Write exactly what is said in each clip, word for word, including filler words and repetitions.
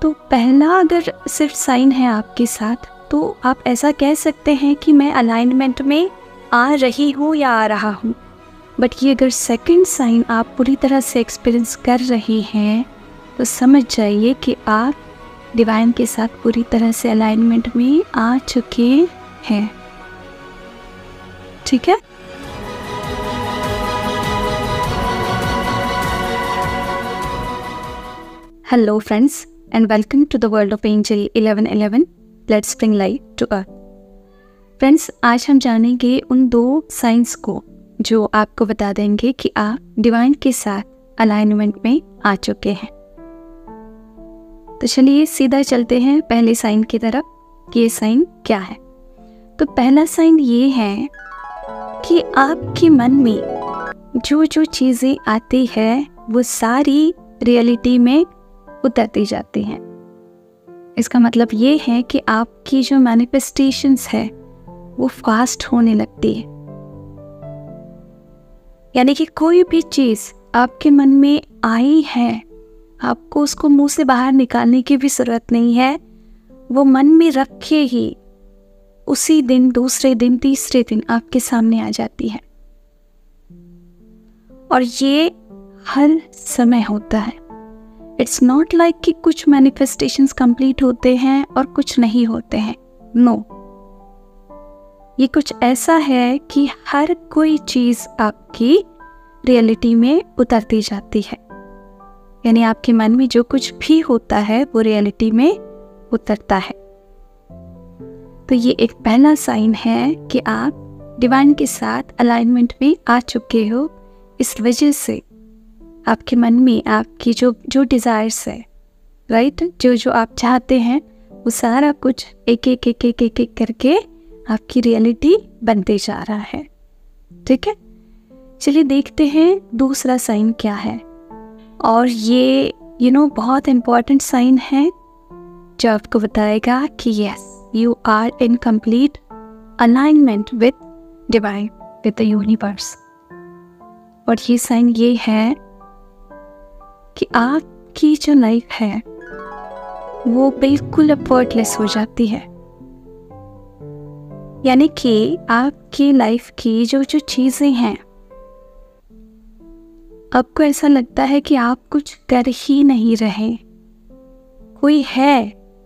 तो पहला अगर सिर्फ साइन है आपके साथ, तो आप ऐसा कह सकते हैं कि मैं अलाइनमेंट में आ रही हूँ या आ रहा हूँ। बट ये अगर सेकंड साइन आप पूरी तरह से एक्सपीरियंस कर रहे हैं, तो समझ जाइए कि आप डिवाइन के साथ पूरी तरह से अलाइनमेंट में आ चुके हैं। ठीक है। Hello friends and welcome to the world of angel eleven eleven. Let's bring light to earth. Friends, आज हम जानेंगे उन दो साइंस को जो आपको बता देंगे कि आप डिवाइन के साथ अलाइनमेंट में आ चुके हैं। तो चलिए सीधा चलते हैं पहले साइन की तरफ कि ये साइन क्या है। तो पहला साइन ये है कि आपके मन में जो जो चीज़ें आती है वो सारी रियलिटी में उतरती जाती हैं। इसका मतलब ये है कि आपकी जो मैनिफेस्टेशंस है वो फास्ट होने लगती है। यानी कि कोई भी चीज़ आपके मन में आई है, आपको उसको मुंह से बाहर निकालने की भी ज़रूरत नहीं है। वो मन में रखे ही उसी दिन, दूसरे दिन, तीसरे दिन आपके सामने आ जाती है। और ये हर समय होता है। इट्स नॉट लाइक कि कुछ मैनिफेस्टेशंस कंप्लीट होते हैं और कुछ नहीं होते हैं। No no. ये कुछ ऐसा है कि हर कोई चीज़ आपकी रियलिटी में उतरती जाती है। यानी आपके मन में जो कुछ भी होता है वो रियलिटी में उतरता है। तो ये एक पहला साइन है कि आप डिवाइन के साथ अलाइनमेंट में आ चुके हो। इस वजह से आपके मन में आपकी जो जो डिज़ायर्स है, राइट, जो जो आप चाहते हैं वो सारा कुछ एक एक एक एक एक एक करके आपकी रियलिटी बनते जा रहा है। ठीक है। चलिए देखते हैं दूसरा साइन क्या है। और ये यू नो बहुत इम्पॉर्टेंट साइन है जो आपको बताएगा कि yes, you are in complete alignment with divine, with the universe. और ये साइन ये है कि आपकी जो लाइफ है वो बिल्कुल एफर्टलेस हो जाती है। यानी कि आपकी लाइफ की जो जो चीज़ें हैं, आपको ऐसा लगता है कि आप कुछ कर ही नहीं रहे। कोई है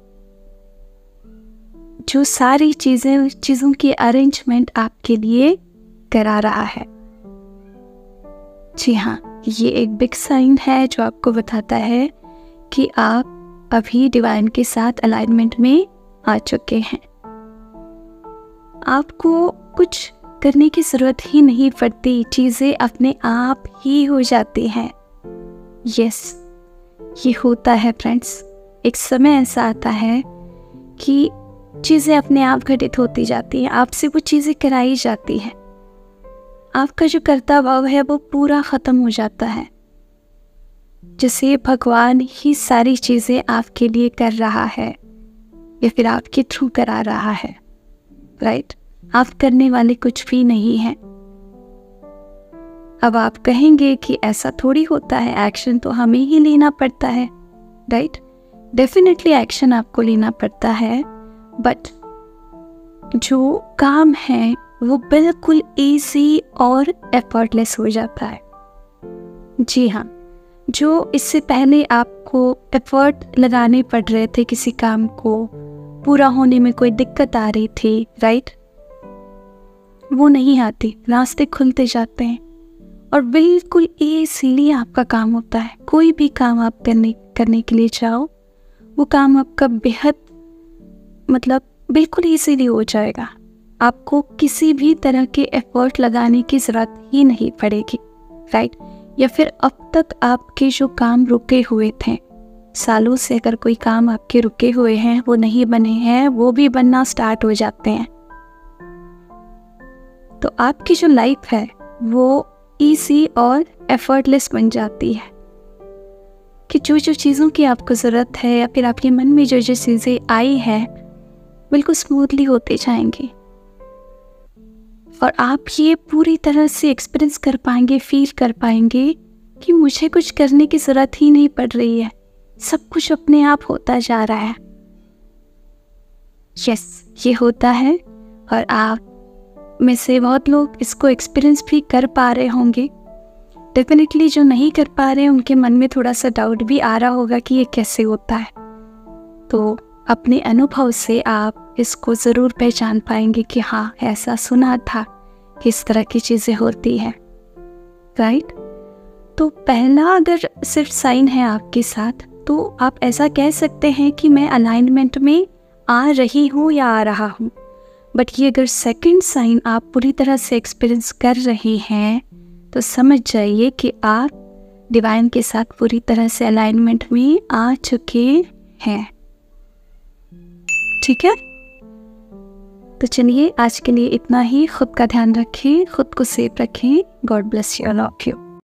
जो सारी चीज़ें चीज़ों की अरेंजमेंट आपके लिए करा रहा है। जी हाँ, ये एक बिग साइन है जो आपको बताता है कि आप अभी डिवाइन के साथ अलाइनमेंट में आ चुके हैं। आपको कुछ करने की ज़रूरत ही नहीं पड़ती, चीज़ें अपने आप ही हो जाती हैं। यस, ये होता है फ्रेंड्स। एक समय ऐसा आता है कि चीज़ें अपने आप घटित होती जाती हैं, आपसे वो चीज़ें कराई जाती हैं। आपका जो कर्ता भाव है वो पूरा ख़त्म हो जाता है, जैसे भगवान ही सारी चीज़ें आपके लिए कर रहा है या फिर आपके थ्रू करा रहा है। राइट, आप करने वाले कुछ भी नहीं हैं। अब आप कहेंगे कि ऐसा थोड़ी होता है, एक्शन तो हमें ही लेना पड़ता है। राइट, डेफिनेटली एक्शन आपको लेना पड़ता है, बट जो काम है वो बिल्कुल इजी और एफर्टलेस हो जाता है। जी हाँ, जो इससे पहले आपको एफर्ट लगाने पड़ रहे थे, किसी काम को पूरा होने में कोई दिक्कत आ रही थी, राइट, वो नहीं आती, रास्ते खुलते जाते हैं और बिल्कुल इजीली आपका काम होता है। कोई भी काम आप करने करने के लिए चाहो, वो काम आपका बेहद मतलब बिल्कुल इजीली हो जाएगा। आपको किसी भी तरह के एफर्ट लगाने की ज़रूरत ही नहीं पड़ेगी। राइट, या फिर अब तक आपके जो काम रुके हुए थे, सालों से अगर कोई काम आपके रुके हुए हैं, वो नहीं बने हैं, वो भी बनना स्टार्ट हो जाते हैं। तो आपकी जो लाइफ है वो इजी और एफर्टलेस बन जाती है कि जो जो चीज़ों की आपको ज़रूरत है या फिर आपके मन में जो जो चीज़ें आई है बिल्कुल स्मूथली होते जाएंगे और आप ये पूरी तरह से एक्सपीरियंस कर पाएंगे, फील कर पाएंगे कि मुझे कुछ करने की ज़रूरत ही नहीं पड़ रही है, सब कुछ अपने आप होता जा रहा है। यस, ये होता है और आप में से बहुत लोग इसको एक्सपीरियंस भी कर पा रहे होंगे। डेफिनेटली जो नहीं कर पा रहे हैं उनके मन में थोड़ा सा डाउट भी आ रहा होगा कि ये कैसे होता है। तो अपने अनुभव से आप इसको ज़रूर पहचान पाएंगे कि हाँ, ऐसा सुना था, किस तरह की चीज़ें होती हैं, राइट। तो पहला अगर सिर्फ साइन है आपके साथ, तो आप ऐसा कह सकते हैं कि मैं अलाइनमेंट में आ रही हूँ या आ रहा हूँ। बट ये अगर सेकंड साइन आप पूरी तरह से एक्सपीरियंस कर रहे हैं तो समझ जाइए कि आप डिवाइन के साथ पूरी तरह से अलाइनमेंट में आ चुके हैं। ठीक है, तो चलिए आज के लिए इतना ही। खुद का ध्यान रखें, खुद को सेफ रखें। God bless you, I love you.